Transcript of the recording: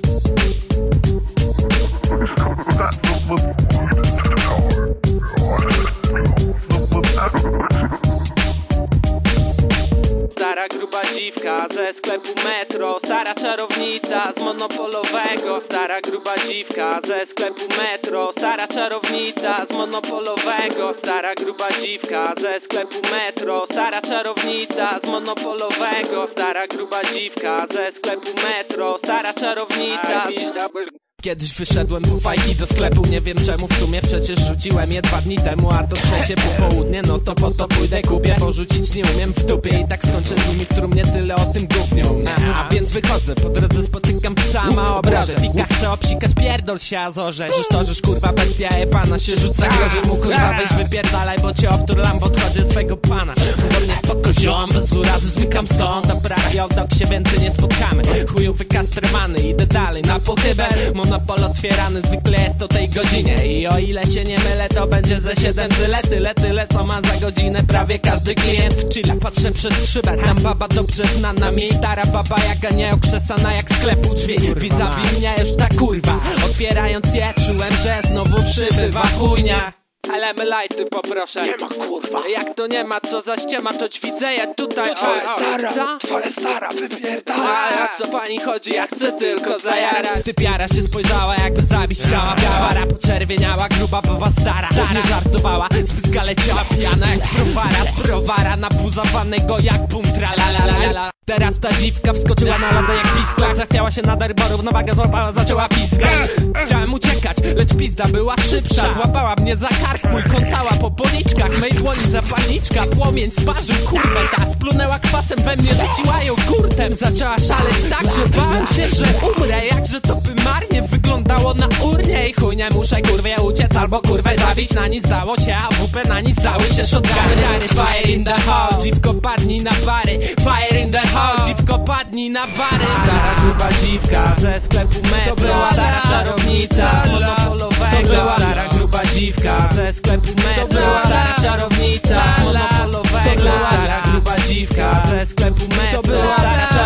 Stara gruba dziwka ze sklepu Metro, stara czarownica z monopolowego. Stara gruba dziwka ze sklepu Metro, stara czarownica z monopolowego. Stara gruba dziwka ze sklepu Metro, stara czarownica z monopolowego. Stara gruba dziwka ze sklepu Metro, stara czarownica. Kiedyś wyszedłem po fajki do sklepu, nie wiem czemu w sumie, przecież rzuciłem je 2 dni temu. A to trzecie popołudnie, no to po to pójdę kupię. Porzucić nie umiem w dupie i tak skończę z nimi, którym nie tyle o tym gównią. A więc wychodzę, po drodze spotykam psa, ma obrażę. Pika chce obsikać, pierdol się Azorze. Żeż kurwa bestia pana się rzuca, groży mu kurwa weź wypierdalaj, bo cię obturlam w odchodzie twego pana. Wolnie spoko ziom, bez urazy zmykam stąd. Dobra, jodok się więcej nie spotkamy. Chuju wykastrowany, idę dalej na pochybę. Monopol otwierany zwykle jest o tej godzinie. I o ile się nie mylę, to będzie ze 7 tyle co ma za godzinę prawie każdy klient. Chilla, patrzę przez szybę, tam baba dobrze znana mi. Stara baba jaka nie okrzesana jak sklepu drzwi. Widzawi mnie już ta kurwa, otwierając je czułem, że znowu przybywa chujnia. Ale my lajty poproszę. Nie ma kurwa. Jak to nie ma, co za ściema, to ćwidzeje tutaj. Twoja stara wypierdala. A co pani chodzi, ja chcę tylko zajarać. Typiara się spojrzała, jakby zabić chciała. Piawara poczerwieniała, gruba baba stara. Nie żartowała, spyska leciała pijana jak sprowara nabuzowanego jak bum tralalala. Teraz ta dziwka wskoczyła na lądę jak pisklak. Zachwiała się na derboru, równowaga złapała, zaczęła piskać. Chciałem uciekać, lecz pizda była szybsza. Złapała mnie za kark, mój kąsała po policzkach. Mej dłoni zapalniczka, płomień sparzył kurwę. Ta splunęła kwasem we mnie, rzuciła ją gurtem. Zaczęła szaleć tak, że bałem się, że umrę. Jakże to by marnie wyglądało na urnie. I chuj, nie muszę kurwie uciec albo kurwę zabić. Na nic zdało się, a WP na nic zdały się shotguny. Fire in the hole, dziwko padnij na bary. Fire in the hole, dziwko padnij na bary. Stara gruba dziwka ze sklepu Metro, to była stara czarownica z monopolowego. To była stara gruba dziwka ze sklepu Metro, to była stara czarownica z monopolowego. Stara gruba dziwka ze sklepu Metro, to była stara